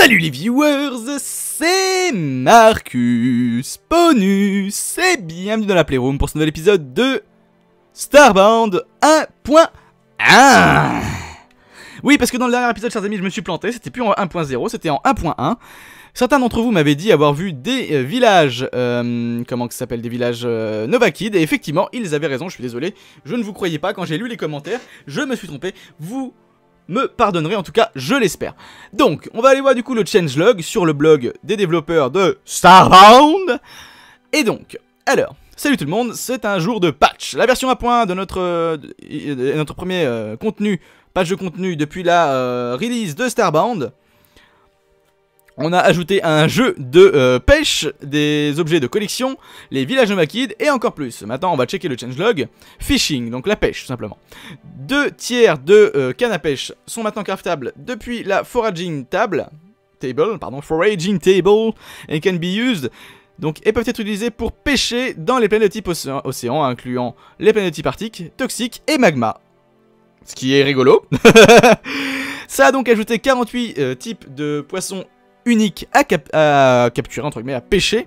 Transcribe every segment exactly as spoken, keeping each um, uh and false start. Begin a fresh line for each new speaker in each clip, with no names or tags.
Salut les viewers, c'est Marcus Ponus et bienvenue dans la Playroom pour ce nouvel épisode de Starbound un point un. Oui, parce que dans le dernier épisode, chers amis, je me suis planté, c'était plus en un point zéro, c'était en un point un. Certains d'entre vous m'avaient dit avoir vu des euh, villages, euh, comment ça s'appelle, des villages euh, Nova Kid, et effectivement, ils avaient raison, je suis désolé, je ne vous croyais pas quand j'ai lu les commentaires, je me suis trompé, vous me pardonnerez, en tout cas, je l'espère. Donc, on va aller voir du coup le changelog sur le blog des développeurs de Starbound. Et donc, alors, salut tout le monde, c'est un jour de patch. La version un point un de notre, euh, de notre premier euh, contenu, patch de contenu depuis la euh, release de Starbound. On a ajouté un jeu de euh, pêche, des objets de collection, les villages Nova Kid et encore plus. Maintenant, on va checker le changelog. Fishing, donc la pêche, tout simplement. Deux tiers de euh, canne à pêche sont maintenant craftables depuis la foraging table, table, pardon, foraging table, and can be used. Donc, et peuvent être utilisés pour pêcher dans les planètes de type océan, océan, incluant les planètes de type arctique, toxique et magma. Ce qui est rigolo. Ça a donc ajouté quarante-huit euh, types de poissons unique à, cap à capturer, entre guillemets, à pêcher.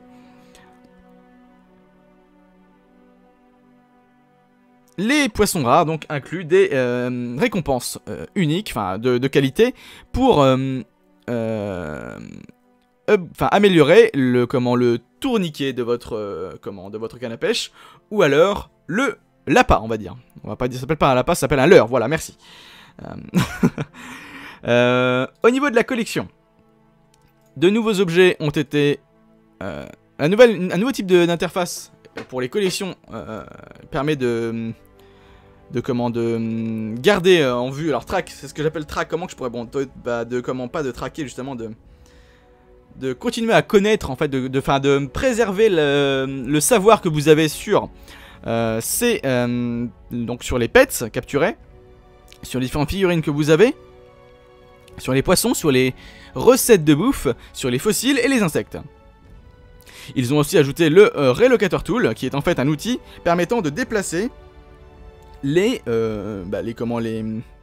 Les poissons rares donc incluent des euh, récompenses euh, uniques, enfin de, de qualité, pour euh, euh, euh, améliorer le, comment, le tourniquet de votre, euh, comment, de votre canne à pêche, ou alors le l'appât, on va dire. On va pas dire, ça s'appelle pas un l'appât, ça s'appelle un leurre, voilà, merci. Euh, euh, au niveau de la collection, de nouveaux objets ont été... Euh, un, nouvel, un nouveau type d'interface pour les collections euh, permet de... De comment de garder en vue... Alors track, c'est ce que j'appelle track. Comment que je pourrais... Bon, de, bah, de comment pas de traquer justement, de... De continuer à connaître en fait, de, de, fin, de préserver le, le savoir que vous avez sur... Euh, c'est... Euh, donc sur les pets capturés. Sur les différentes figurines que vous avez. Sur les poissons, sur les recettes de bouffe, sur les fossiles et les insectes. Ils ont aussi ajouté le euh, Relocator Tool, qui est en fait un outil permettant de déplacer les, euh, bah, les comment les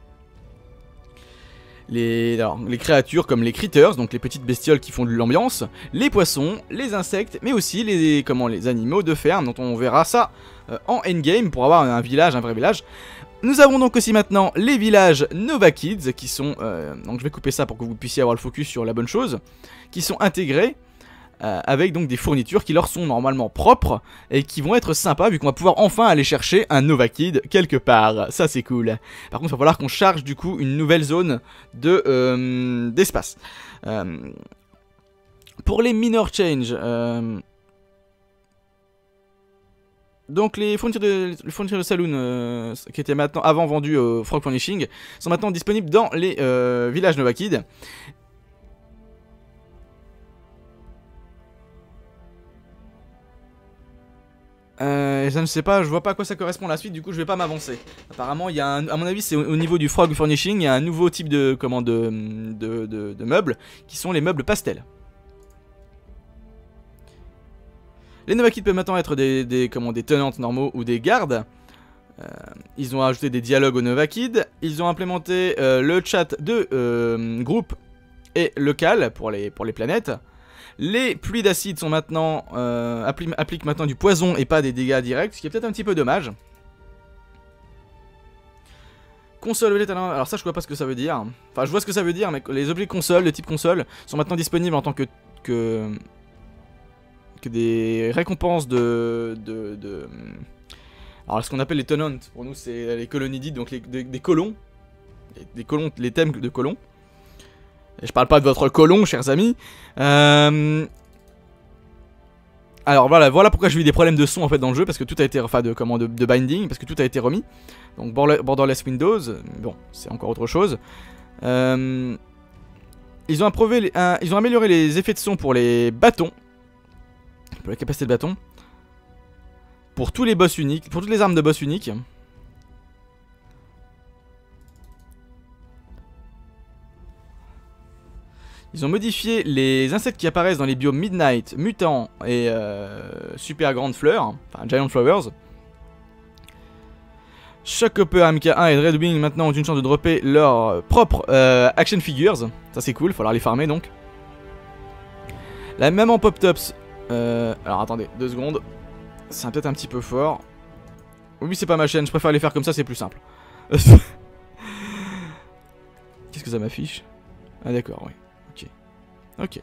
les, alors, les créatures comme les critters, donc les petites bestioles qui font de l'ambiance, les poissons, les insectes, mais aussi les comment les animaux de ferme, dont on verra ça euh, en endgame pour avoir un village, un vrai village. Nous avons donc aussi maintenant les villages Nova Kids qui sont, euh, donc je vais couper ça pour que vous puissiez avoir le focus sur la bonne chose, qui sont intégrés euh, avec donc des fournitures qui leur sont normalement propres et qui vont être sympas vu qu'on va pouvoir enfin aller chercher un Nova Kid quelque part, ça c'est cool. Par contre il va falloir qu'on charge du coup une nouvelle zone de euh, d'espace. Euh, pour les minor change... Euh, Donc les fournitures de, les fournitures de saloon euh, qui étaient maintenant avant vendues au Frog Furnishing sont maintenant disponibles dans les euh, villages Nova Kid. Euh, je ne sais pas, je vois pas à quoi ça correspond la suite, du coup je vais pas m'avancer. Apparemment il y a un, à mon avis c'est au, au niveau du Frog Furnishing, il y a un nouveau type de, comment, de, de, de, de meubles qui sont les meubles pastels. Les Nova Kid peuvent maintenant être des, des, comment, des tenantes normaux ou des gardes. Euh, ils ont ajouté des dialogues aux Nova Kid. Ils ont implémenté euh, le chat de euh, groupe et local pour les, pour les planètes. Les pluies d'acide sont maintenant euh, appli appliquent maintenant du poison et pas des dégâts directs, ce qui est peut-être un petit peu dommage. Console, alors ça je vois pas ce que ça veut dire. Enfin je vois ce que ça veut dire, mais les objets console, de type console, sont maintenant disponibles en tant que... que que des récompenses de, de, de... Alors ce qu'on appelle les tenants, pour nous c'est les colonidides, donc les, des, des colons, des colons, les thèmes de colons. Et je parle pas de votre colon, chers amis. Euh... Alors voilà, voilà pourquoi j'ai eu des problèmes de son en fait dans le jeu, parce que tout a été, enfin de comment, de, de binding, parce que tout a été remis. Donc Borderless Windows, bon, c'est encore autre chose. Euh... Ils ont approuvé, un, ils ont amélioré les effets de son pour les bâtons. Pour la capacité de bâton. Pour tous les boss uniques. Pour toutes les armes de boss uniques. Ils ont modifié les insectes qui apparaissent dans les biomes Midnight, Mutant et euh, Super Grande Fleur. Enfin Giant Flowers. Chaque Hopper M K un et Red Wing maintenant ont une chance de dropper leurs propres euh, action figures. Ça c'est cool, il va falloir les farmer donc. La même en Pop-Tops. Euh, alors attendez, deux secondes. C'est peut-être un petit peu fort. Oui, c'est pas ma chaîne, je préfère les faire comme ça, c'est plus simple. Qu'est-ce que ça m'affiche? Ah d'accord, oui. Ok. Ok.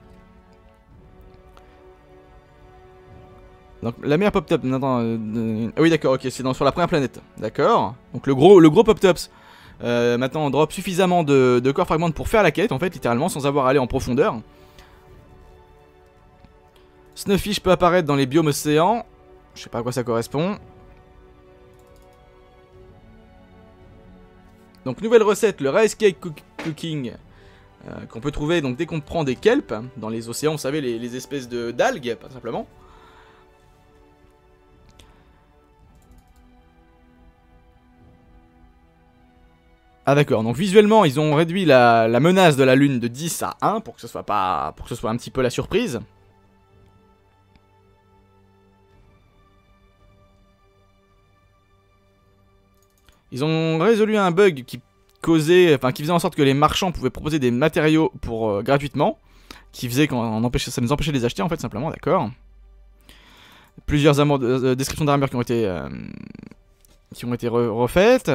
Donc la meilleure Pop-Top, attends, euh, euh, ah oui d'accord, ok, c'est sur la première planète, d'accord. Donc le gros, le gros Pop-Tops, euh, maintenant on drop suffisamment de, de corps fragments pour faire la quête en fait, littéralement, sans avoir à aller en profondeur. Snowfish peut apparaître dans les biomes océans, je sais pas à quoi ça correspond. Donc nouvelle recette, le rice cake cook cooking, euh, qu'on peut trouver donc dès qu'on prend des kelps, dans les océans, vous savez, les, les espèces de d'algues, pas simplement. Ah d'accord, donc visuellement ils ont réduit la, la menace de la lune de dix à un pour que ce soit pas pour que ce soit un petit peu la surprise. Ils ont résolu un bug qui causait, enfin qui faisait en sorte que les marchands pouvaient proposer des matériaux pour euh, gratuitement, qui faisait qu'on empêchait, ça nous empêchait de les acheter en fait simplement, d'accord. Plusieurs euh, descriptions d'armure qui ont été euh, qui ont été re refaites.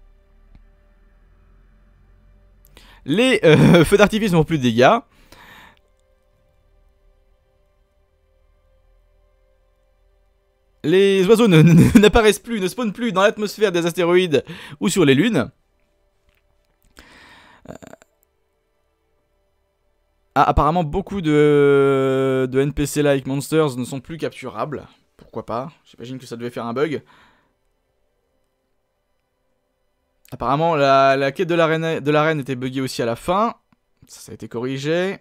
Les euh, feux d'artifice n'ont plus de dégâts. Les oiseaux n'apparaissent plus, ne spawnent plus dans l'atmosphère des astéroïdes ou sur les lunes. Euh... Ah, apparemment beaucoup de, de N P C-like monsters ne sont plus capturables. Pourquoi pas? J'imagine que ça devait faire un bug. Apparemment, la, la quête de l'arène de l'arène était buggée aussi à la fin. Ça, ça a été corrigé.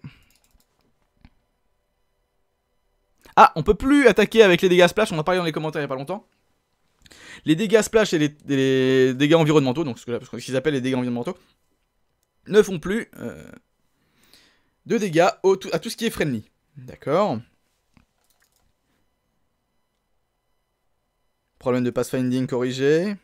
Ah, on peut plus attaquer avec les dégâts splash. On en a parlé dans les commentaires il y a pas longtemps. Les dégâts splash et les, les dégâts environnementaux, donc ce qu'ils appellent les dégâts environnementaux, ne font plus euh, de dégâts au, à tout ce qui est friendly. D'accord. Problème de pathfinding corrigé.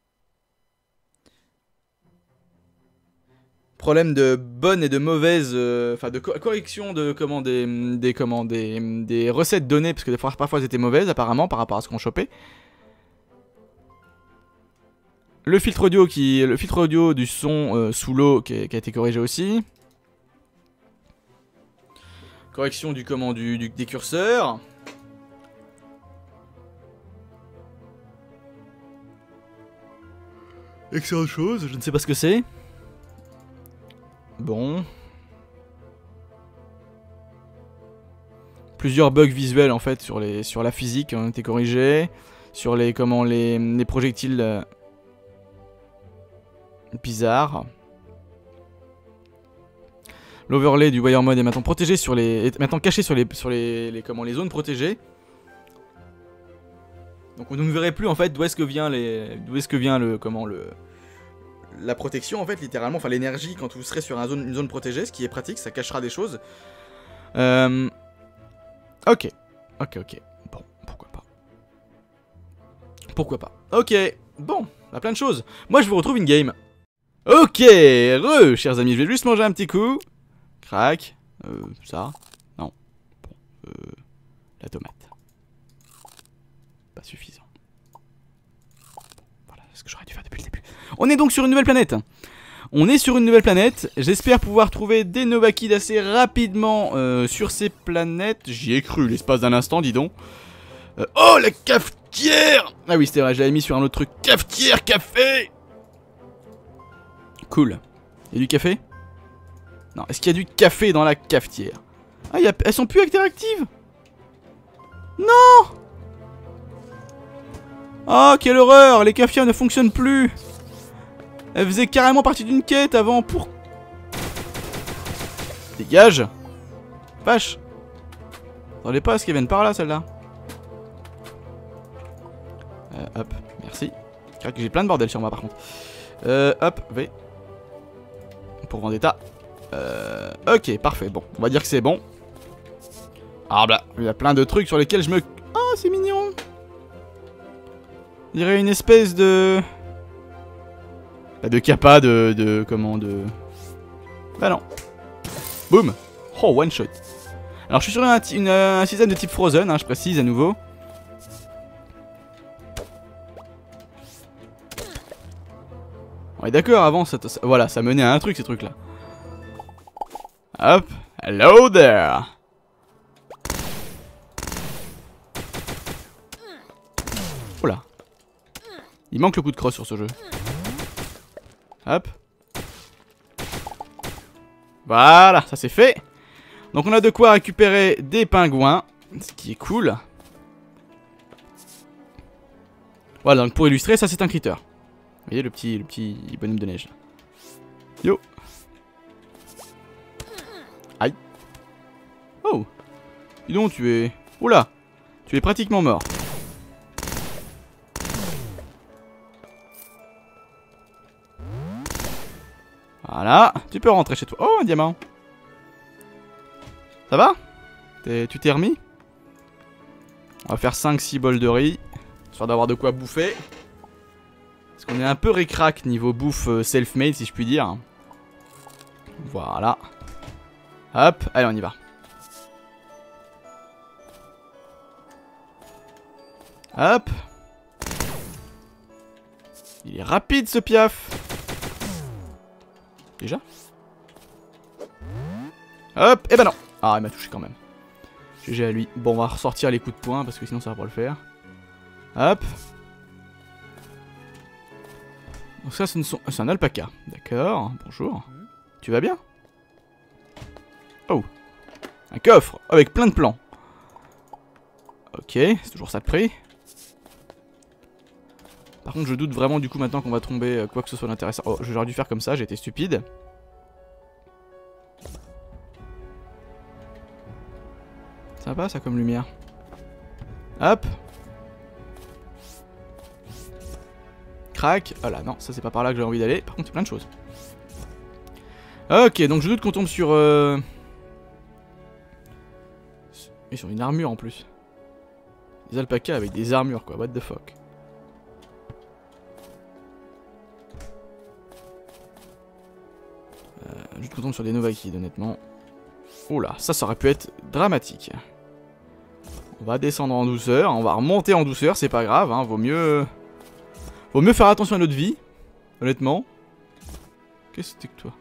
Problème de bonne et de mauvaise, enfin euh, de co correction de comment des des comment des, des recettes données parce que des fois, parfois elles étaient mauvaises apparemment par rapport à ce qu'on chopait. Le filtre audio qui le filtre audio du son euh, sous l'eau qui, qui a été corrigé aussi. Correction du comment du, du des curseurs. Excellente chose, je ne sais pas ce que c'est. Bon. Plusieurs bugs visuels en fait sur les sur la physique ont été corrigés, sur les comment les, les projectiles euh, bizarres. L'overlay du wire mode est maintenant protégé sur les est maintenant caché sur les sur les, les comment les zones protégées. Donc on ne verrait plus en fait d'où est-ce que vient les d'où est-ce que vient le comment le la protection en fait littéralement, enfin l'énergie quand vous serez sur un zone, une zone protégée, ce qui est pratique, ça cachera des choses. Euh... Ok, ok, ok, bon, pourquoi pas. Pourquoi pas. Ok, bon, on a plein de choses. Moi je vous retrouve in game. Ok, re, chers amis, je vais juste manger un petit coup. Crac, euh, ça, non, bon, euh, la tomate. Pas suffisant. Voilà, c'est ce que j'aurais dû faire depuis le début. On est donc sur une nouvelle planète. On est sur une nouvelle planète. J'espère pouvoir trouver des Novakids assez rapidement euh, sur ces planètes. J'y ai cru l'espace d'un instant, dis donc. Euh, oh, la cafetière! Ah oui, c'était vrai, j'avais mis sur un autre truc. Cafetière, café! Cool. Il y a du café? Non, est-ce qu'il y a du café dans la cafetière? Ah, y a... elles sont plus interactives? Non! Oh, quelle horreur! Les cafetières ne fonctionnent plus! Elle faisait carrément partie d'une quête avant pour... Dégage! Vache! Attendez pas à ce qu'elles viennent par là, celle-là. Euh, hop, merci. J'ai plein de bordel sur moi, par contre. Euh, hop, V. Pour Vendetta. Euh, ok, parfait. Bon, on va dire que c'est bon. Ah bah, il y a plein de trucs sur lesquels je me... Oh, c'est mignon! Il y aurait une espèce de... De capa de, de... Comment de... Bah non. Boum. Oh, one shot. Alors je suis sur un, une, un système de type Frozen, hein, je précise à nouveau. Ouais d'accord, avant ça, ça, voilà, ça menait à un truc ces trucs là. Hop, hello there. Oh là. Il manque le coup de crosse sur ce jeu. Hop. Voilà, ça c'est fait. Donc on a de quoi récupérer des pingouins, ce qui est cool. Voilà, donc pour illustrer, ça c'est un critter. Vous voyez le petit, le petit bonhomme de neige là. Yo. Aïe. Oh. Dis donc, tu es... Oula. Tu es pratiquement mort. Voilà. Tu peux rentrer chez toi. Oh, un diamant. Ça va? Tu t'es remis? On va faire cinq six bols de riz. Histoire d'avoir de quoi bouffer. Parce qu'on est un peu ric-rac niveau bouffe self-made si je puis dire. Voilà. Hop, allez on y va. Hop. Il est rapide ce piaf. Déjà? Hop, et ben non. Ah il m'a touché quand même. G G à lui. Bon on va ressortir les coups de poing parce que sinon ça va pas le faire. Hop. Donc ça c'est un alpaca. D'accord, bonjour. Tu vas bien? Oh. Un coffre avec plein de plans. Ok, c'est toujours ça de prix. Par contre je doute vraiment du coup maintenant qu'on va tomber quoi que ce soit d'intéressant. Oh, j'aurais dû faire comme ça, j'ai été stupide. Sympa ça comme lumière. Hop. Crac. Oh là non, ça c'est pas par là que j'ai envie d'aller. Par contre il y a plein de choses. Ok, donc je doute qu'on tombe sur... Euh... Et sur une armure en plus. Des alpacas avec des armures quoi, what the fuck. Euh, je doute qu'on tombe sur des Novakids honnêtement. Oh là, ça, ça aurait pu être dramatique. On va descendre en douceur, on va remonter en douceur, c'est pas grave, hein, vaut mieux... Vaut mieux faire attention à notre vie, honnêtement. Qu'est-ce que c'était que toi?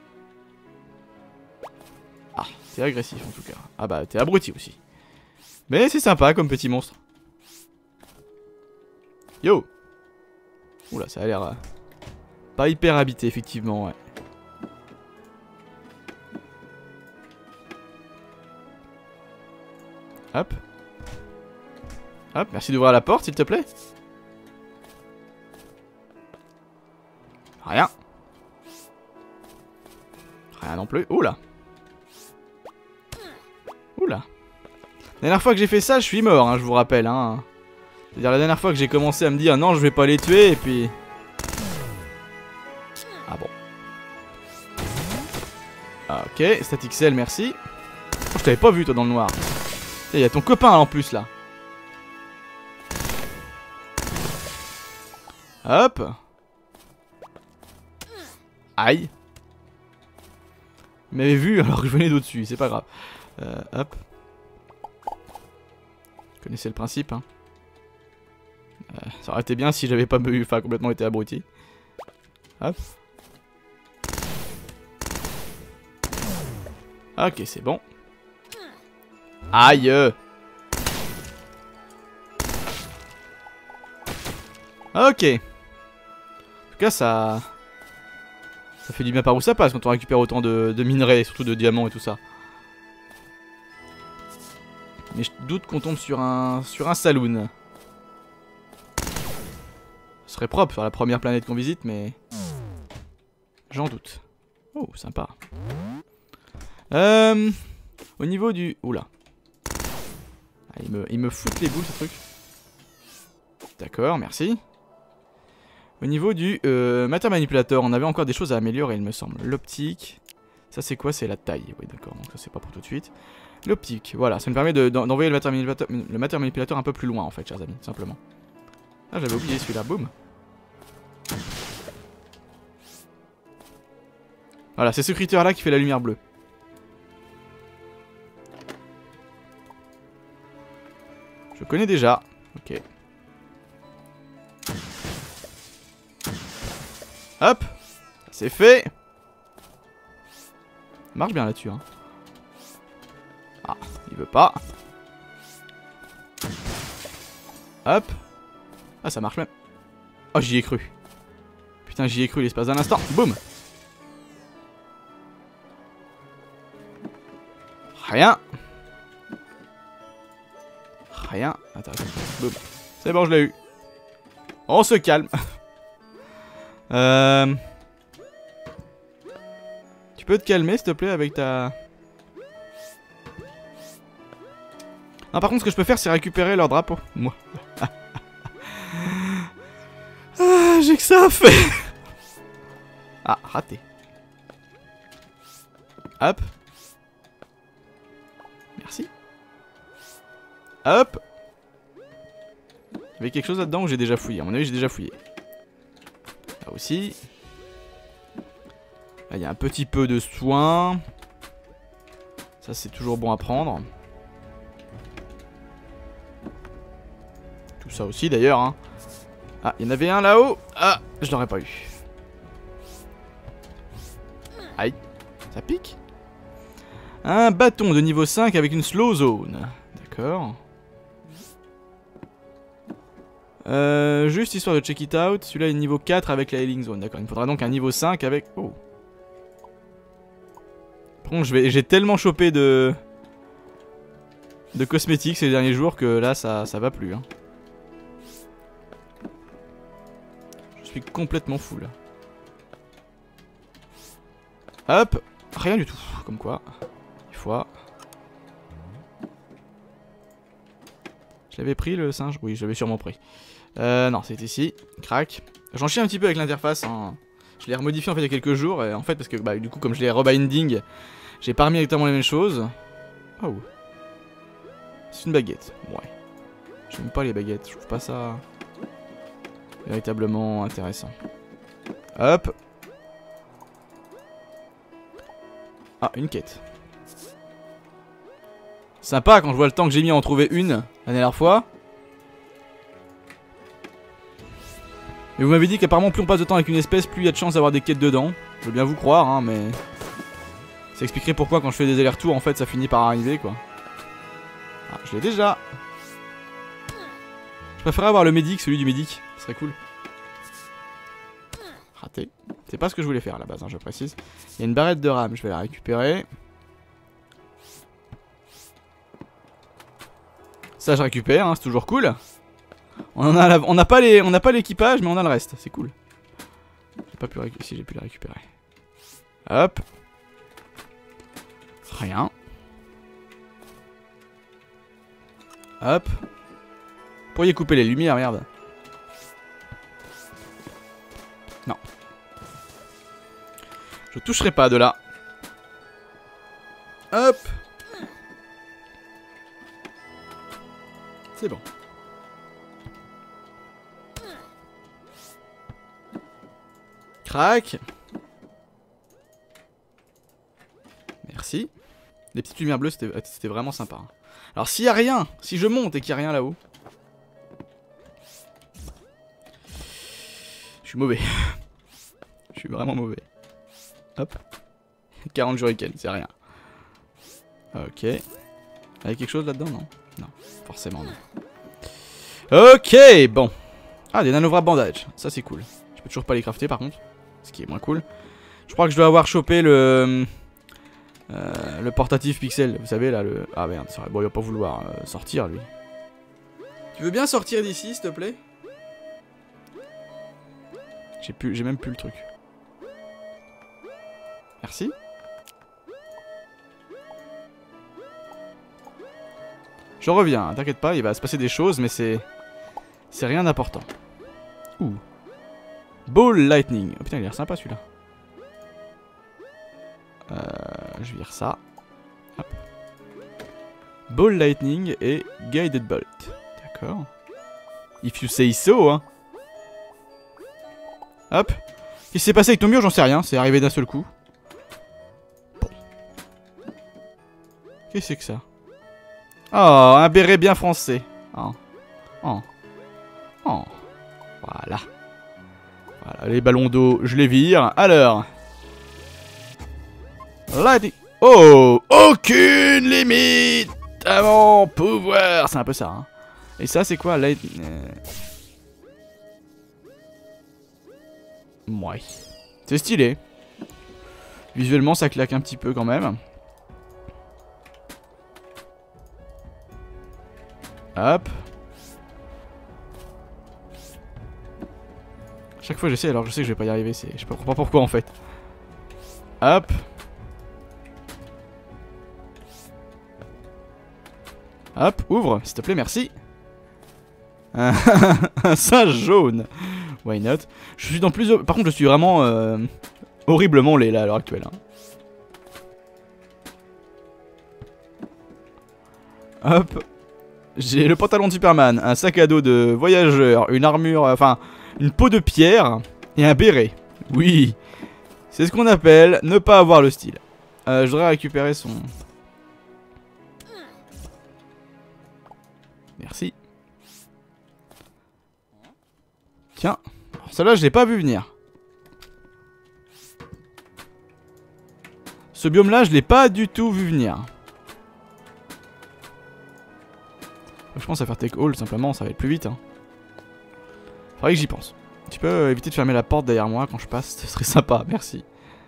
Ah, t'es agressif en tout cas. Ah bah, t'es abruti aussi. Mais c'est sympa comme petit monstre. Yo. Oula, ça a l'air... Euh, pas hyper habité, effectivement, ouais. Hop. Hop, merci d'ouvrir la porte, s'il te plaît. Rien. Rien non plus. Oula. Oula. La dernière fois que j'ai fait ça, je suis mort, hein, je vous rappelle. Hein. C'est-à-dire la dernière fois que j'ai commencé à me dire non, je vais pas les tuer, et puis... Ah bon. Ah, ok, Static Cell, merci. Oh, je t'avais pas vu toi dans le noir. Il y a ton copain en plus là. Hop. Aïe. Il m'avait vu alors que je venais d'au-dessus, c'est pas grave. Euh, hop. Vous connaissez le principe, hein. Euh, ça aurait été bien si j'avais pas eu, enfin complètement été abruti. Hop. Ok, c'est bon. Aïe. Ok. En tout cas, ça... Ça fait du bien par où ça passe quand on récupère autant de, de minerais, surtout de diamants et tout ça. Mais je doute qu'on tombe sur un, sur un saloon. Ce serait propre sur la première planète qu'on visite, mais... J'en doute. Oh, sympa. Euh... Au niveau du... Oula. Ah, il, me, il me fout les boules, ce truc. D'accord, merci. Au niveau du euh, Matter Manipulator, on avait encore des choses à améliorer, il me semble. L'optique. Ça, c'est quoi? C'est la taille. Oui, d'accord, donc ça, c'est pas pour tout de suite. L'optique, voilà, ça me permet d'envoyer de, le, Manipulator, le Matter Manipulator un peu plus loin, en fait, chers amis, simplement. Ah, j'avais oublié celui-là, boum. Voilà, c'est ce critter-là qui fait la lumière bleue. connais déjà. Ok. Hop. C'est fait. Ça marche bien là-dessus. Hein. Ah, il veut pas. Hop. Ah, ça marche même. Oh, j'y ai cru. Putain, j'y ai cru l'espace d'un instant. Boum. Rien. Rien. Attends, attends. Boum. C'est bon, je l'ai eu. On se calme. euh... Tu peux te calmer, s'il te plaît, avec ta... Non, par contre, ce que je peux faire, c'est récupérer leur drapeau. Moi. Ah, j'ai que ça à faire. Ah, raté. Hop. Merci. Hop. Il y avait quelque chose là-dedans où j'ai déjà fouillé. À mon avis, j'ai déjà fouillé. Là aussi. Là, il y a un petit peu de soin. Ça, c'est toujours bon à prendre. Tout ça aussi, d'ailleurs. Hein. Ah, il y en avait un là-haut. Ah, je l'aurais pas eu. Aïe. Ça pique. Un bâton de niveau cinq avec une slow zone. D'accord. Euh, juste histoire de check it out. Celui-là est niveau quatre avec la healing zone. D'accord. Il me faudra donc un niveau cinq avec... Oh. Par contre, j'ai tellement chopé de... de cosmétiques ces derniers jours que là, ça, ça va plus. Hein. Je suis complètement full. Hop. Rien du tout. Comme quoi. Une fois. Je l'avais pris le singe? Oui, je l'avais sûrement pris. Euh, non, c'est ici. Crac. J'en chie un petit peu avec l'interface. Hein. Je l'ai remodifié en fait il y a quelques jours. Et en fait, parce que bah, du coup, comme je l'ai rebinding, j'ai pas remis exactement les mêmes choses. Oh. C'est une baguette. Ouais. J'aime pas les baguettes. Je trouve pas ça véritablement intéressant. Hop. Ah, une quête. Sympa quand je vois le temps que j'ai mis à en trouver une la dernière fois. Mais vous m'avez dit qu'apparemment plus on passe de temps avec une espèce, plus il y a de chances d'avoir des quêtes dedans. Je veux bien vous croire, hein, mais... Ça expliquerait pourquoi quand je fais des allers-retours, en fait, ça finit par arriver, quoi. Ah, je l'ai déjà. Je préférerais avoir le médic, celui du médic. Ce serait cool. Raté. C'est pas ce que je voulais faire à la base, hein, je précise. Il y a une barrette de rame, je vais la récupérer. Ça, je récupère, hein, c'est toujours cool. On en a la... on n'a pas les, on n'a pas l'équipage, mais on a le reste, c'est cool. J'ai pas pu récupérer, si j'ai pu la récupérer. Hop. Rien. Hop. Vous pourriez couper les lumières, merde. Non. Je toucherai pas de là. Hop. C'est bon. Crac. Merci. Les petites lumières bleues, c'était vraiment sympa. Alors s'il y a rien, si je monte et qu'il y a rien là-haut. Je suis mauvais. Je suis vraiment mauvais. Hop. quarante shurikens, c'est rien. Ok. Avec quelque chose là-dedans, non? Non, forcément non. Ok, bon. Ah, des nanovras bandages. Ça, c'est cool. Je peux toujours pas les crafter, par contre. Ce qui est moins cool. Je crois que je dois avoir chopé le... Euh, le portatif pixel. Vous savez, là, le... Ah, merde, bon, il va pas vouloir euh, sortir, lui. Tu veux bien sortir d'ici, s'il te plaît? J'ai plus... J'ai même plus le truc. Merci. Je reviens, t'inquiète pas, il va se passer des choses, mais c'est... C'est rien d'important. Ouh. Ball Lightning. Oh putain, il a l'air sympa celui-là. Euh, je vire ça. Hop. Ball Lightning et Guided Bolt. D'accord. If you say so, hein. Hop. Qu'est-ce qui s'est passé avec ton mur? J'en sais rien, c'est arrivé d'un seul coup. Bon. Qu'est-ce que c'est que ça? Oh, un béret bien français. Oh. Oh. Oh. Voilà. Voilà, les ballons d'eau, je les vire. Alors. Lighting. Oh, aucune limite à mon pouvoir. C'est un peu ça. Hein. Et ça, c'est quoi? Light... Euh... Ouais. C'est stylé. Visuellement, ça claque un petit peu quand même. Hop. Chaque fois j'essaie, alors je sais que je vais pas y arriver. Je sais pas pourquoi en fait. Hop. Hop, ouvre, s'il te plaît, merci. Un singe jaune. Why not? Je suis dans plusieurs... Par contre, je suis vraiment euh, horriblement laid là à l'heure actuelle. Hein. Hop. J'ai le pantalon de Superman, un sac à dos de voyageur, une armure... Enfin, une peau de pierre et un béret. Oui. C'est ce qu'on appelle ne pas avoir le style. Euh, je voudrais récupérer son... Merci. Tiens. Celle-là, je l'ai pas vu venir. Ce biome-là, je l'ai pas du tout vu venir. Je pense à faire take all, simplement, ça va être plus vite. Hein. Faudrait que j'y pense. Tu peux éviter de fermer la porte derrière moi quand je passe, ce serait sympa, merci.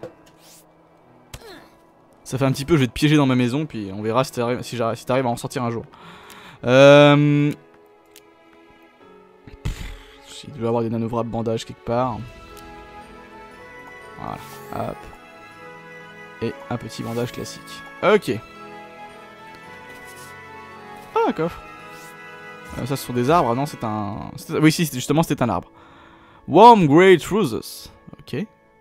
Ça fait un petit peu, je vais te piéger dans ma maison, puis on verra si t'arrives si si t'arrives à en sortir un jour. Euh... Il doit y avoir des nanovrables bandages quelque part. Voilà, hop. Et un petit bandage classique. Ok. Ah, un coffre. Euh, ça, ce sont des arbres. Non, c'est un... Oui, si, justement, c'était un arbre. Warm Great Roses. Ok.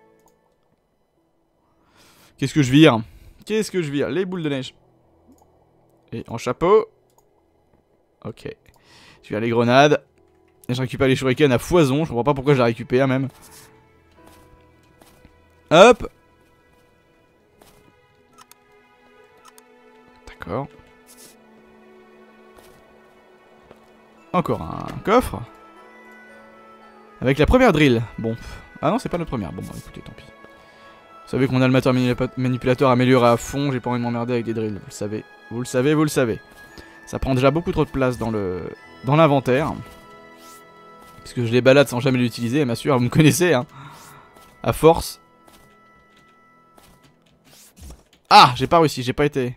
Qu'est-ce que je vire? Qu'est-ce que je vire? Les boules de neige. Et en chapeau. Ok. Je vire les grenades. Et je récupère les shurikens à foison. Je comprends pas pourquoi je la récupère même. Hop. D'accord. Encore un coffre. Avec la première drill. Bon. Ah non, c'est pas la première. Bon, bah écoutez, tant pis. Vous savez qu'on a le matin manipulateur amélioré à fond. J'ai pas envie de m'emmerder avec des drills. Vous le savez. Vous le savez, vous le savez. Ça prend déjà beaucoup trop de place dans le dans l'inventaire. Parce que je les balade sans jamais l'utiliser, ma sueur, vous me connaissez, hein. À force. Ah, j'ai pas réussi, j'ai pas été...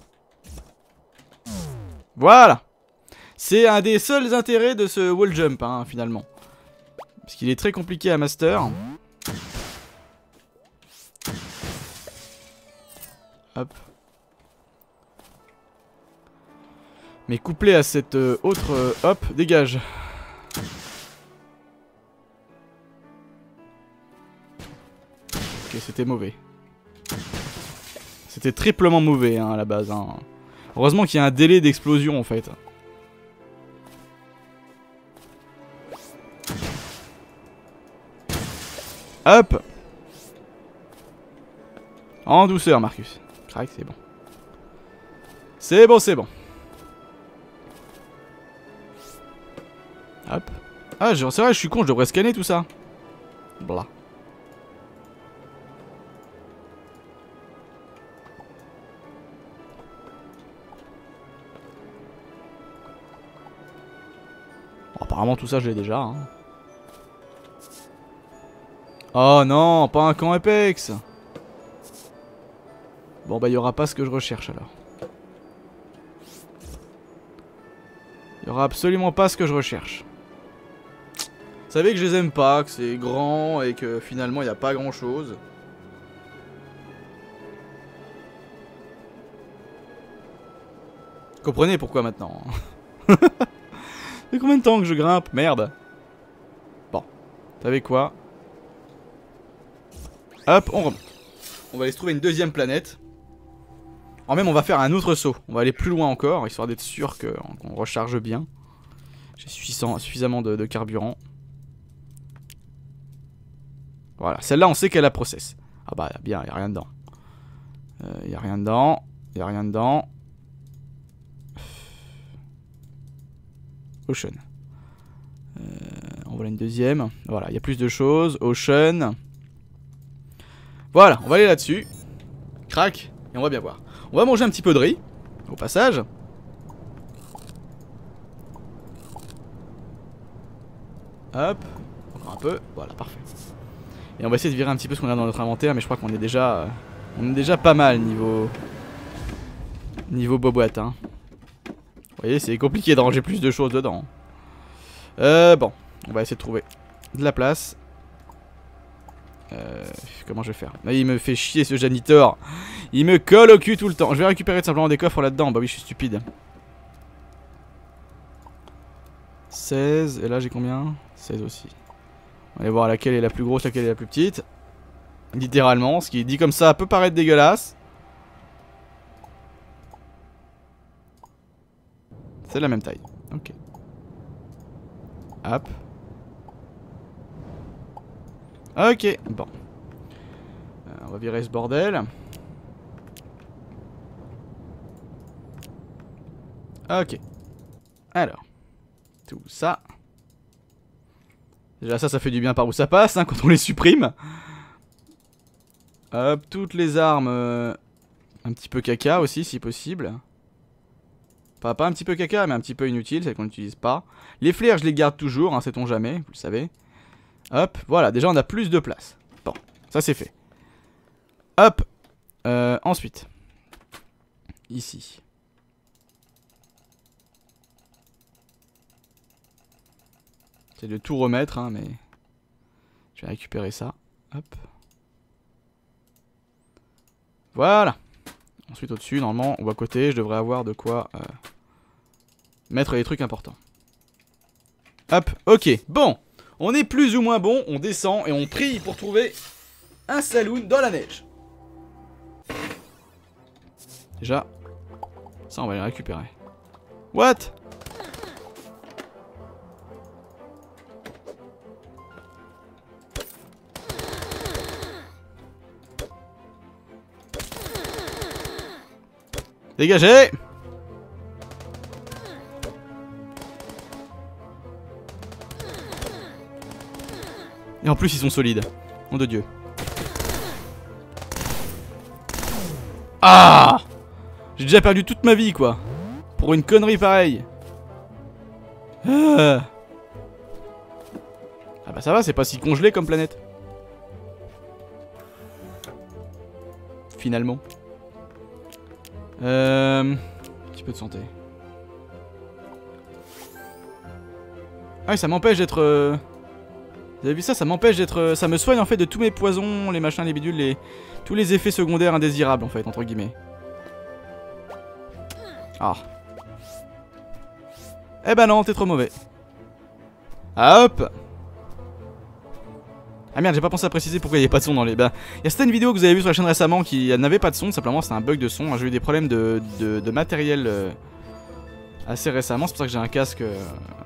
Voilà. C'est un des seuls intérêts de ce wall jump, hein, finalement. Parce qu'il est très compliqué à master. Hop. Mais couplé à cette euh, autre... Euh, hop, dégage. Ok, c'était mauvais. C'était triplement mauvais, hein, à la base. Hein. Heureusement qu'il y a un délai d'explosion, en fait. Hop. En douceur, Marcus. Crac, c'est bon. C'est bon, c'est bon. Hop. Ah, c'est vrai, je suis con, je devrais scanner tout ça. Blah. Bon, apparemment tout ça je l'ai déjà. Hein. Oh non, pas un camp Apex. Bon bah il y aura pas ce que je recherche alors. Il y aura absolument pas ce que je recherche. Vous savez que je les aime pas, que c'est grand et que finalement il n'y a pas grand chose. Comprenez pourquoi maintenant. Ça fait combien de temps que je grimpe? Merde. Bon, vous savez quoi? Hop, on remonte. On va aller se trouver une deuxième planète. En même on va faire un autre saut. On va aller plus loin encore, histoire d'être sûr qu'on recharge bien. J'ai suffisamment de, de carburant. Voilà, celle-là on sait qu'elle a process. Ah bah bien, il n'y a rien dedans. Il euh, n'y a rien dedans. Il n'y a rien dedans. Ocean. Euh, en voilà une deuxième. Voilà, il y a plus de choses. Ocean. Voilà, on va aller là-dessus. Crac. Et on va bien voir. On va manger un petit peu de riz. Au passage. Hop. Encore un peu. Voilà, parfait. Et on va essayer de virer un petit peu ce qu'on a dans notre inventaire. Mais je crois qu'on est déjà... Euh, on est déjà pas mal niveau... Niveau boîte, hein. Vous voyez, c'est compliqué de ranger plus de choses dedans. Euh, bon. On va essayer de trouver de la place. Euh, comment je vais faire? Là, il me fait chier ce janitor. Il me colle au cul tout le temps. Je vais récupérer simplement des coffres là-dedans. Bah oui, je suis stupide. seize. Et là, j'ai combien? seize aussi. On va aller voir laquelle est la plus grosse, laquelle est la plus petite. Littéralement. Ce qui est dit comme ça peut paraître dégueulasse. C'est la même taille. Ok. Hop. Ok, bon. Euh, on va virer ce bordel. Ok. Alors. Tout ça. Déjà ça, ça fait du bien par où ça passe, hein, quand on les supprime. Hop, toutes les armes. Euh, un petit peu caca aussi, si possible. Pas, pas un petit peu caca, mais un petit peu inutile, c'est qu'on n'utilise pas. Les flares, je les garde toujours, hein, sait-on jamais, vous le savez. Hop, voilà, déjà on a plus de place. Bon, ça c'est fait. Hop, euh, ensuite. Ici. C'est de tout remettre, hein, mais... Je vais récupérer ça. Hop. Voilà. Ensuite au-dessus, normalement, ou à côté, je devrais avoir de quoi... Euh, mettre les trucs importants. Hop, ok, bon. On est plus ou moins bon, on descend et on prie pour trouver un saloon dans la neige. Déjà, ça on va les récupérer. What? Dégagez! Et en plus ils sont solides. Nom de Dieu. Ah! J'ai déjà perdu toute ma vie quoi. Pour une connerie pareille. Ah, ah bah ça va, c'est pas si congelé comme planète. Finalement. Euh... Un petit peu de santé. Ah oui, ça m'empêche d'être... Euh... Vous avez vu ça? Ça m'empêche d'être... Ça me soigne en fait de tous mes poisons, les machins, les bidules, les... tous les effets secondaires indésirables en fait, entre guillemets. Ah. Eh ben non, t'es trop mauvais. Ah hop. Ah merde, j'ai pas pensé à préciser pourquoi il n'y avait pas de son dans les... Bah, il y a certaines vidéos que vous avez vues sur la chaîne récemment qui n'avaient pas de son, simplement c'est un bug de son. J'ai eu des problèmes de, de, de matériel euh, assez récemment, c'est pour ça que j'ai un casque... Euh...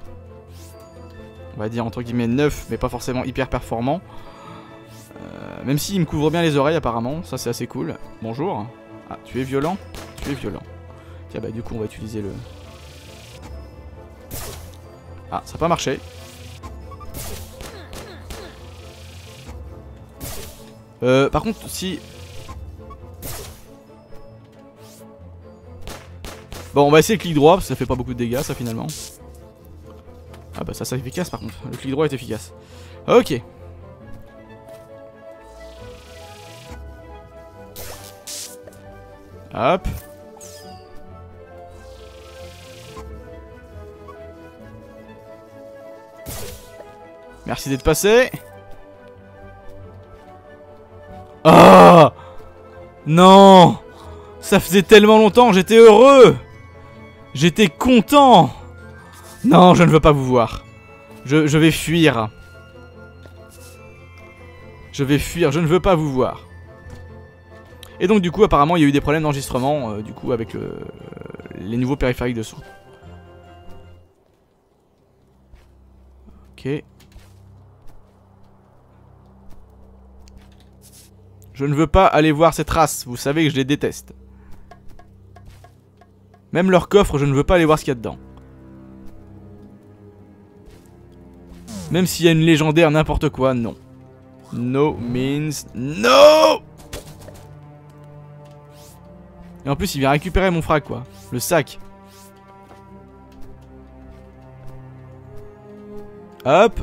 On va dire entre guillemets neuf, mais pas forcément hyper performant. Euh, même s'il me couvre bien les oreilles apparemment, ça c'est assez cool. Bonjour. Ah, tu es violent? Tu es violent. Tiens bah du coup on va utiliser le... Ah, ça n'a pas marché. Euh, par contre si... Bon on va essayer le clic droit parce que ça fait pas beaucoup de dégâts ça finalement. Ah bah ça c'est efficace par contre, le clic droit est efficace. Ok. Hop. Merci d'être passé. Oh non. Ça faisait tellement longtemps, j'étais heureux. J'étais content. Non, je ne veux pas vous voir. Je, je vais fuir. Je vais fuir, je ne veux pas vous voir. Et donc du coup, apparemment, il y a eu des problèmes d'enregistrement, euh, du coup, avec euh, les nouveaux périphériques de son. Ok. Je ne veux pas aller voir ces traces, vous savez que je les déteste. Même leur coffre, je ne veux pas aller voir ce qu'il y a dedans. Même s'il y a une légendaire, n'importe quoi, non. No means no. Et en plus, il vient récupérer mon frag, quoi. Le sac. Hop.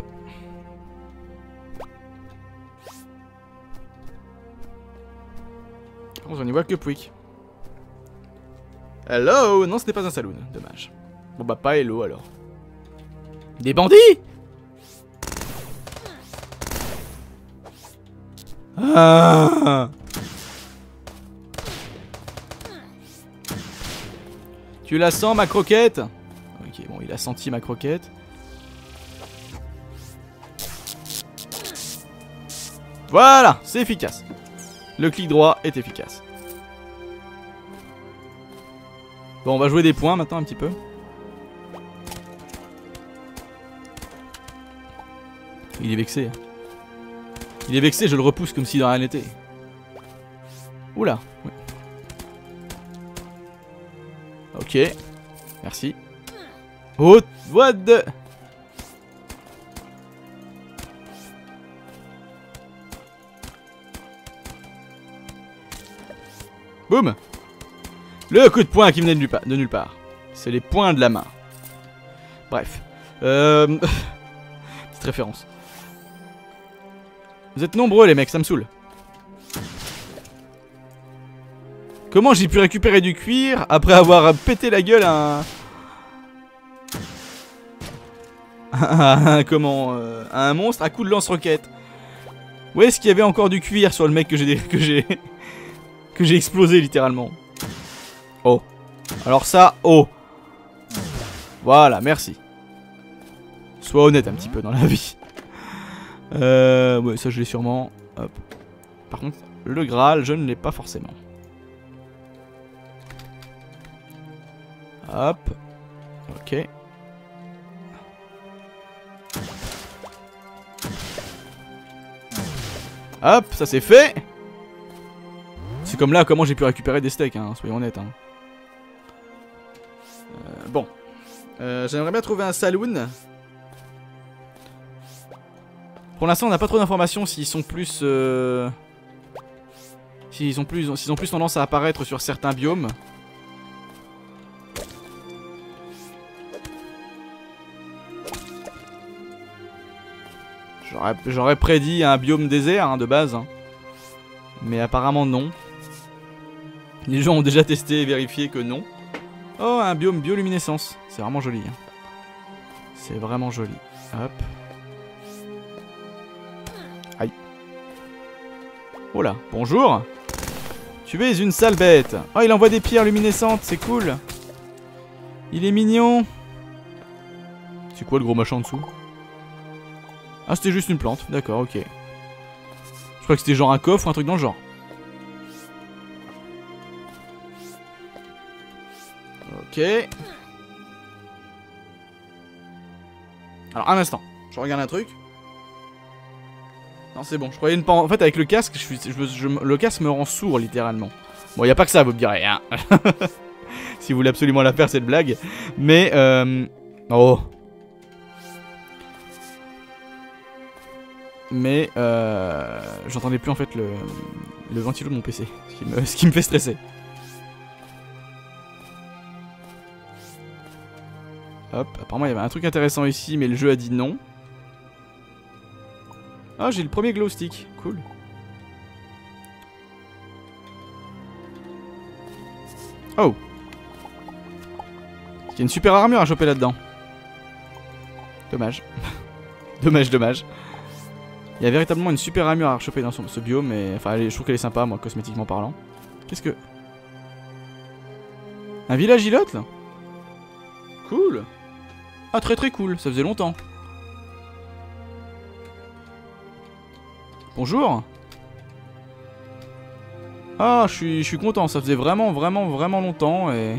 On n'y voit que Pouic. Hello. Non, ce n'est pas un saloon. Dommage. Bon bah pas hello alors. Des bandits. Ah. Tu la sens ma croquette? Ok, bon, il a senti ma croquette. Voilà, c'est efficace. Le clic droit est efficace. Bon, on va jouer des points maintenant un petit peu. Il est vexé. Il est vexé, je le repousse comme si de rien n'était. Oula. Oui. Ok. Merci. Oh, what the... Boum. Le coup de poing qui venait de, de nulle part. C'est les poings de la main. Bref. Euh... Petite référence. Vous êtes nombreux les mecs, ça me saoule. Comment j'ai pu récupérer du cuir après avoir pété la gueule à un... Comment euh, à un monstre à coup de lance-roquette. Où est-ce qu'il y avait encore du cuir sur le mec que j'ai que j'ai que j'ai explosé littéralement. Oh. Alors ça, oh. Voilà, merci. Sois honnête un petit peu dans la vie. Euh, ouais, ça je l'ai sûrement. Hop. Par contre, le Graal, je ne l'ai pas forcément. Hop. Ok. Hop, ça c'est fait. C'est comme là comment j'ai pu récupérer des steaks, hein, soyons honnêtes. Hein. Euh, bon. Euh, J'aimerais bien trouver un saloon. Pour l'instant, on n'a pas trop d'informations s'ils sont plus... Euh... S'ils ont plus, s'ils ont plus tendance à apparaître sur certains biomes. J'aurais prédit un biome désert hein, de base. Hein. Mais apparemment non. Les gens ont déjà testé et vérifié que non. Oh, un biome bioluminescence. C'est vraiment joli. Hein. C'est vraiment joli. Hop. Aïe. Oh là, bonjour. Tu es une sale bête. Oh, il envoie des pierres luminescentes, c'est cool. Il est mignon. C'est quoi le gros machin en dessous? Ah, c'était juste une plante. D'accord, ok. Je crois que c'était genre un coffre ou un truc dans le genre. Ok. Alors, un instant. Je regarde un truc. Non, c'est bon. Je croyais ne pas... En fait, avec le casque, je suis... je... Je... le casque me rend sourd, littéralement. Bon, il n'y a pas que ça, vous me direz. Hein. Si vous voulez absolument la faire, cette blague. Mais, euh... oh. Mais, euh... j'entendais plus, en fait, le... le ventilo de mon P C. Ce qui me, ce qui me fait stresser. Hop, apparemment il y avait un truc intéressant ici, mais le jeu a dit non. Ah, j'ai le premier glow stick, cool. Oh. Il y a une super armure à choper là-dedans. Dommage. Dommage, dommage. Il y a véritablement une super armure à choper dans son, ce biome, mais enfin, je trouve qu'elle est sympa, moi, cosmétiquement parlant. Qu'est-ce que... Un village îlotte, là? Cool. Ah, très très cool, ça faisait longtemps. Bonjour. Ah, je suis, je suis content, ça faisait vraiment, vraiment, vraiment longtemps et...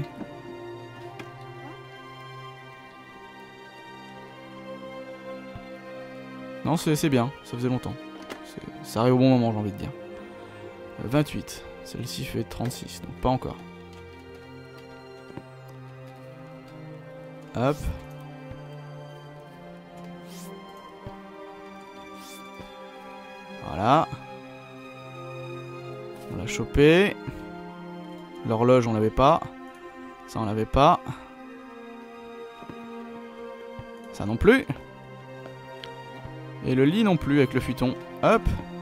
Non, c'est bien, ça faisait longtemps. Ça arrive au bon moment, j'ai envie de dire. Euh, vingt-huit, celle-ci fait trente-six, donc pas encore. Hop. Voilà. On l'a chopé. L'horloge, on l'avait pas. Ça, on l'avait pas. Ça non plus. Et le lit non plus avec le futon. Hop.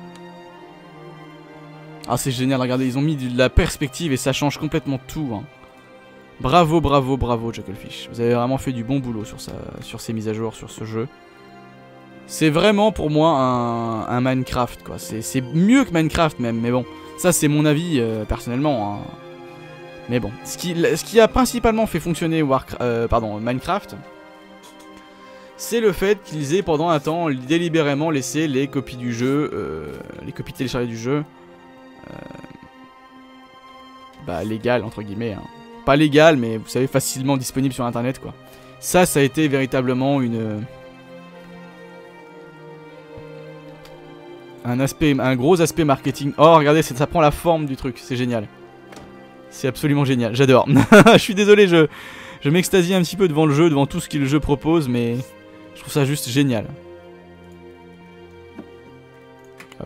Ah, c'est génial, regardez, ils ont mis de la perspective et ça change complètement tout. Hein. Bravo, bravo, bravo, Jugglefish. Vous avez vraiment fait du bon boulot sur, ça, sur ces mises à jour, sur ce jeu. C'est vraiment pour moi un, un Minecraft, quoi. C'est mieux que Minecraft même, mais bon. Ça, c'est mon avis euh, personnellement. Hein. Mais bon, ce qui, ce qui a principalement fait fonctionner Warcraft, euh, pardon, Minecraft, c'est le fait qu'ils aient pendant un temps délibérément laissé les copies du jeu, euh, les copies téléchargées du jeu, euh, bah légales entre guillemets. Hein. Pas légales, mais vous savez, facilement disponibles sur internet, quoi. Ça, ça a été véritablement une... Un aspect, un gros aspect marketing. Oh, regardez, ça prend la forme du truc, c'est génial. C'est absolument génial, j'adore. Je suis désolé, je, je m'extasie un petit peu devant le jeu, devant tout ce que le jeu propose, mais je trouve ça juste génial. Hop.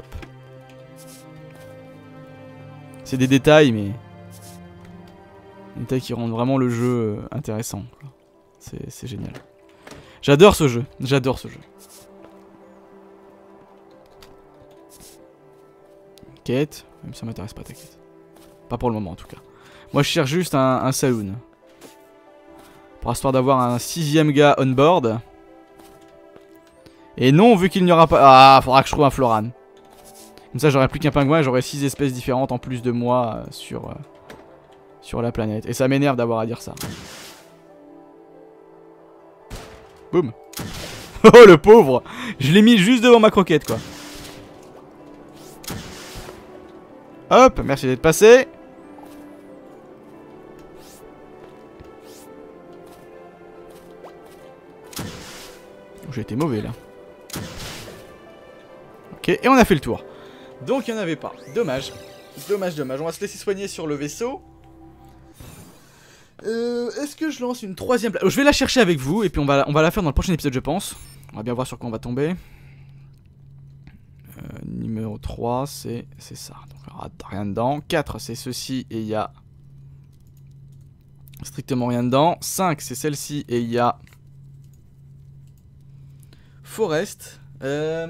C'est des détails, mais... Des détails qui rendent vraiment le jeu intéressant. C'est génial. J'adore ce jeu, j'adore ce jeu. Quête, même ça m'intéresse pas ta quête. Pas pour le moment en tout cas. Moi je cherche juste un, un saloon. Pour histoire d'avoir un sixième gars on board. Et non, vu qu'il n'y aura pas... Ah, faudra que je trouve un Floran. Comme ça j'aurai plus qu'un pingouin et j'aurai six espèces différentes en plus de moi euh, sur, euh, sur la planète. Et ça m'énerve d'avoir à dire ça. Boum. Oh le pauvre. Je l'ai mis juste devant ma croquette quoi. Hop, merci d'être passé. J'ai été mauvais là. Ok, et on a fait le tour. Donc il n'y en avait pas. Dommage. Dommage, dommage. On va se laisser soigner sur le vaisseau. Euh, Est-ce que je lance une troisième place? Je vais la chercher avec vous et puis on va, on va la faire dans le prochain épisode je pense. On va bien voir sur quoi on va tomber. Euh, numéro trois, c'est ça. Donc il n'y aura rien dedans. quatre, c'est ceci et il y a strictement rien dedans. cinq, c'est celle-ci et il y a Forest. Euh...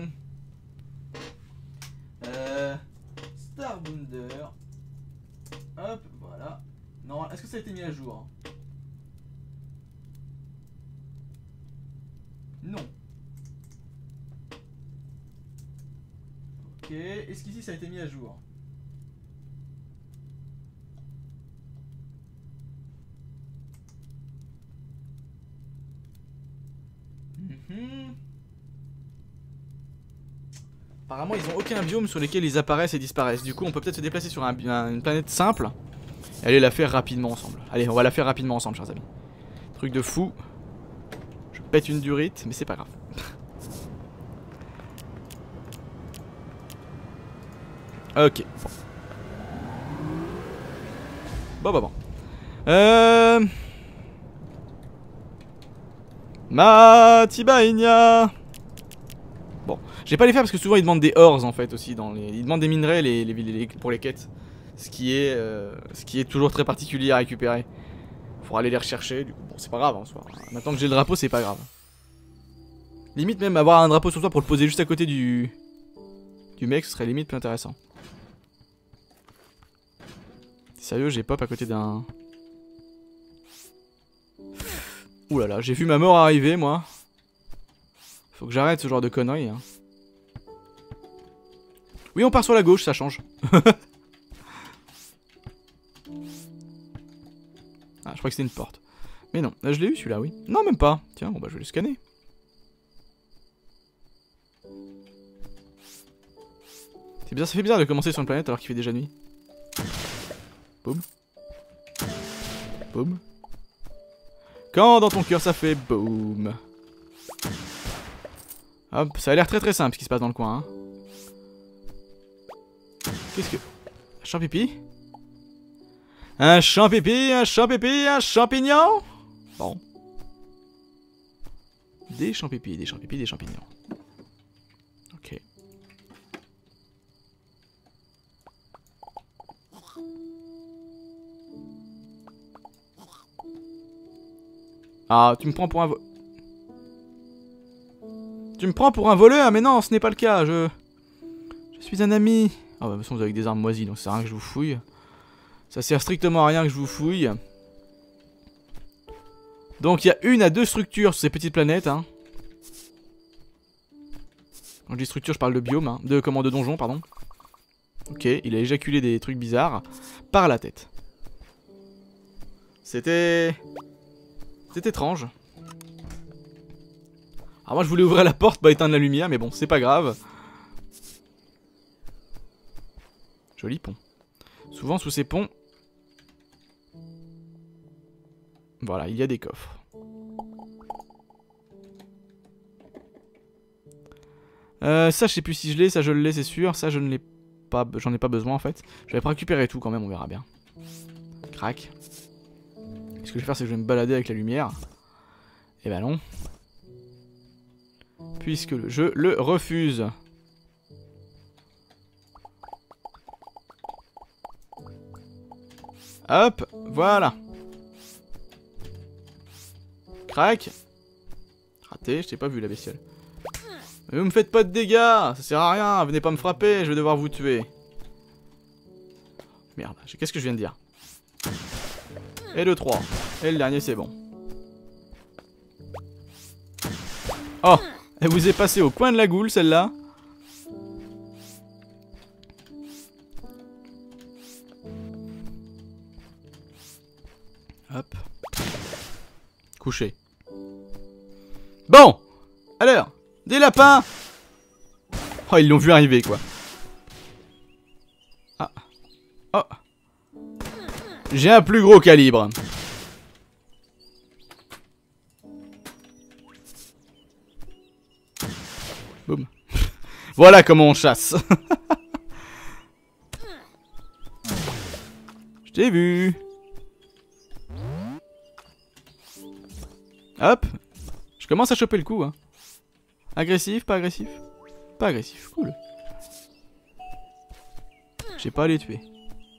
Euh... Starbounder. Hop, voilà. Non, est-ce que ça a été mis à jour? Non. Ok, est-ce qu'ici ça a été mis à jour? Mmh. Apparemment ils ont aucun biome sur lesquels ils apparaissent et disparaissent. Du coup on peut peut-être se déplacer sur un, un, une planète simple et aller la faire rapidement ensemble. Allez, on va la faire rapidement ensemble chers amis. Truc de fou. Je pète une durite mais c'est pas grave. Ok. Bon bon bon. Euh... Matibaïnia. Bon, je vais pas les faire parce que souvent ils demandent des ores en fait aussi dans les... Ils demandent des minerais les, les, les, pour les quêtes. Ce qui est euh, ce qui est toujours très particulier à récupérer. Faudra aller les rechercher, du coup bon c'est pas grave en soi. Maintenant que j'ai le drapeau c'est pas grave. Limite même avoir un drapeau sur soi pour le poser juste à côté du du mec ce serait limite plus intéressant. Sérieux j'ai pop à côté d'un... Ouh là là, j'ai vu ma mort arriver moi. Faut que j'arrête ce genre de conneries. Hein. Oui, on part sur la gauche, ça change. Ah, je crois que c'était une porte. Mais non, là je l'ai eu celui-là, oui. Non, même pas. Tiens, bon bah je vais le scanner. C'est bizarre, ça fait bizarre de commencer sur une planète alors qu'il fait déjà nuit. Boum. Boum. Quand dans ton cœur ça fait boum. Hop, ça a l'air très très simple ce qui se passe dans le coin. Hein. Qu'est-ce que... Un champipi? Un champipi, un champipi, un champignon? Bon. Des champipis, des champipis, des champignons. Ok. Ah, tu me prends pour un vo... Tu me prends pour un voleur, mais non, ce n'est pas le cas, je... Je suis un ami. Ah bah, de toute façon, vous avez des armes moisies, donc ça sert à rien que je vous fouille. Ça sert strictement à rien que je vous fouille. Donc, il y a une à deux structures sur ces petites planètes, hein. Quand je dis structure, je parle de biome, hein. De, comment, de donjon, pardon. Ok, il a éjaculé des trucs bizarres par la tête. C'était... C'est étrange. Alors moi je voulais ouvrir la porte, pas éteindre la lumière, mais bon, c'est pas grave. Joli pont. Souvent sous ces ponts... Voilà, il y a des coffres. Euh, ça je sais plus si je l'ai, ça je l'ai c'est sûr. Ça je ne l'ai pas, j'en ai pas besoin en fait. Je vais pas récupérer tout quand même, on verra bien. Crac. Ce que je vais faire c'est que je vais me balader avec la lumière. Et bah non. Puisque le jeu le refuse. Hop, voilà. Crac. Raté, je t'ai pas vu la bestiole. Mais vous me faites pas de dégâts, ça sert à rien, venez pas me frapper, je vais devoir vous tuer. Merde, qu'est-ce que je viens de dire? Et le trois. Et le dernier c'est bon. Oh, elle vous est passée au coin de la goule celle-là. Hop. Couché. Bon. Alors, des lapins. Oh, ils l'ont vu arriver quoi. Ah. Oh. J'ai un plus gros calibre. Boum. Voilà comment on chasse. Je t'ai vu. Hop. Je commence à choper le coup. Hein. Agressif, pas agressif? Pas agressif, cool. J'ai pas à les tuer.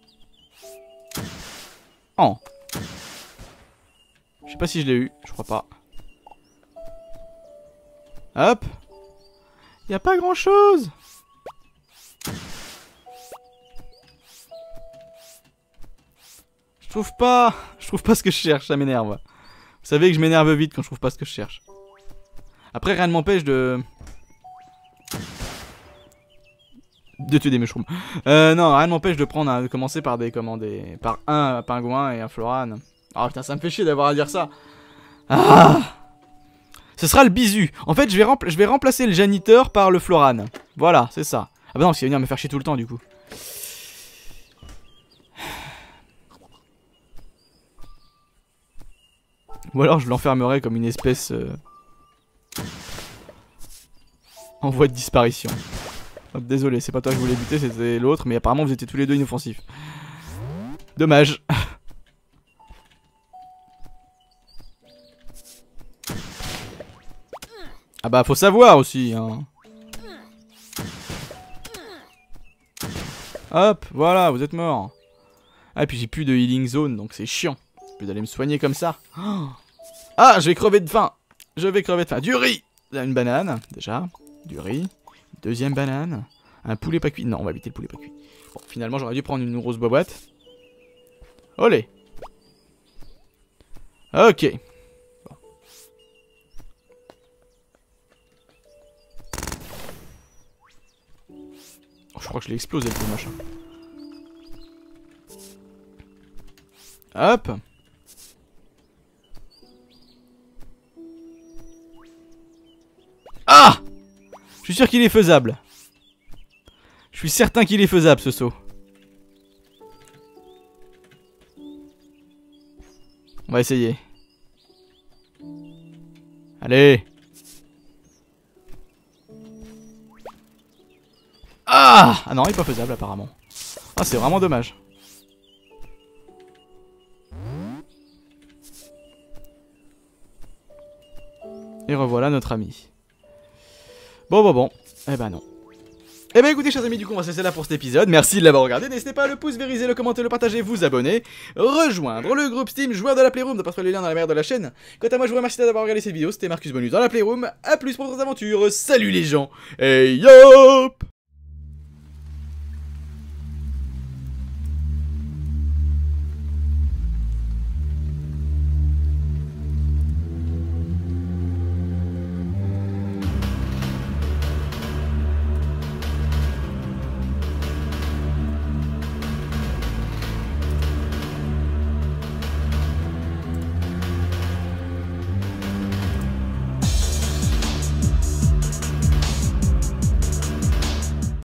Oh. Je sais pas si je l'ai eu, je crois pas. Hop. Y a pas grand chose. Je trouve pas. Je trouve pas ce que je cherche, ça m'énerve. Vous savez que je m'énerve vite quand je trouve pas ce que je cherche. Après rien ne m'empêche de... De tuer des mushrooms. Euh non, rien ne m'empêche de prendre un... de commencer par des commandés. Par un pingouin et un floran. Oh putain, ça me fait chier d'avoir à dire ça. Ah. Ce sera le bisu. En fait, je vais, rempla je vais remplacer le janiteur par le floran. Voilà, c'est ça. Ah bah non, parce qu'il va venir me faire chier tout le temps du coup. Ou alors je l'enfermerai comme une espèce... Euh... en voie de disparition. Oh, désolé, c'est pas toi que je voulais buter, c'était l'autre. Mais apparemment vous étiez tous les deux inoffensifs. Dommage. Ah bah faut savoir aussi hein. Hop, voilà, vous êtes mort. Ah et puis j'ai plus de healing zone donc c'est chiant. Je vais aller me soigner comme ça. Ah, je vais crever de faim. Je vais crever de faim. Du riz. Une banane, déjà. Du riz. Deuxième banane. Un poulet pas cuit. Non, on va éviter le poulet pas cuit. Bon, finalement j'aurais dû prendre une grosse boîte. Olé. Ok. Bon. Oh, je crois que je l'ai explosé le petit machin. Hop. Ah! Je suis sûr qu'il est faisable. Je suis certain qu'il est faisable ce saut. On va essayer. Allez. Ah! Ah non, il est pas faisable apparemment. Ah, c'est vraiment dommage. Et revoilà notre ami. Bon, bon, bon. Eh ben non. Et bah écoutez chers amis, du coup on va se laisser là pour cet épisode. Merci de l'avoir regardé, n'hésitez pas à le pouce vériser, le commenter, le partager, vous abonner, rejoindre le groupe Steam joueur de la Playroom, de pas trouver le lien dans la barre de la chaîne. Quant à moi je vous remercie d'avoir regardé cette vidéo, c'était Marcus Bonus dans la Playroom, à plus pour d'autres aventures, salut les gens, et yop.